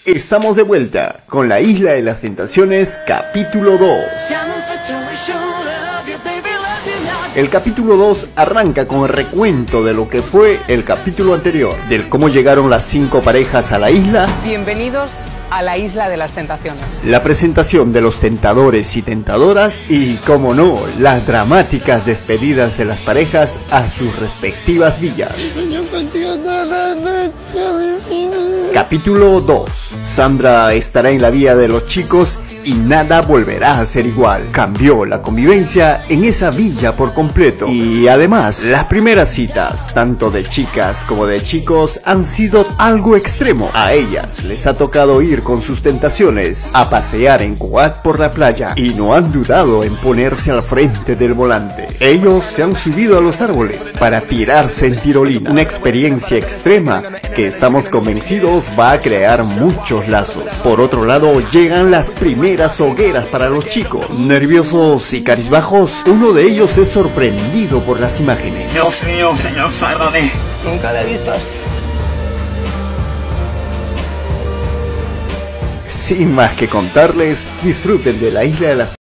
Estamos de vuelta con La Isla de las Tentaciones, capítulo 2. El capítulo 2 arranca con el recuento de lo que fue el capítulo anterior, del cómo llegaron las 5 parejas a la isla. Bienvenidos a la Isla de las Tentaciones. La presentación de los tentadores y tentadoras y, como no, las dramáticas despedidas de las parejas a sus respectivas villas. Capítulo 2. Sandra estará en la villa de los chicos y nada volverá a ser igual. Cambió la convivencia en esa villa por completo. Y además, las primeras citas, tanto de chicas como de chicos, han sido algo extremo. A ellas les ha tocado ir con sus tentaciones a pasear en quad por la playa y no han dudado en ponerse al frente del volante. Ellos se han subido a los árboles para tirarse en tirolina. Una experiencia extrema que estamos convencidos va a crear muchos lazos. Por otro lado, llegan las primeras hogueras para los chicos. Nerviosos y carizbajos, uno de ellos es sorprendido por las imágenes. Dios mío, señor Sardone. Nunca la he visto así. Sin más que contarles, disfruten de La Isla de las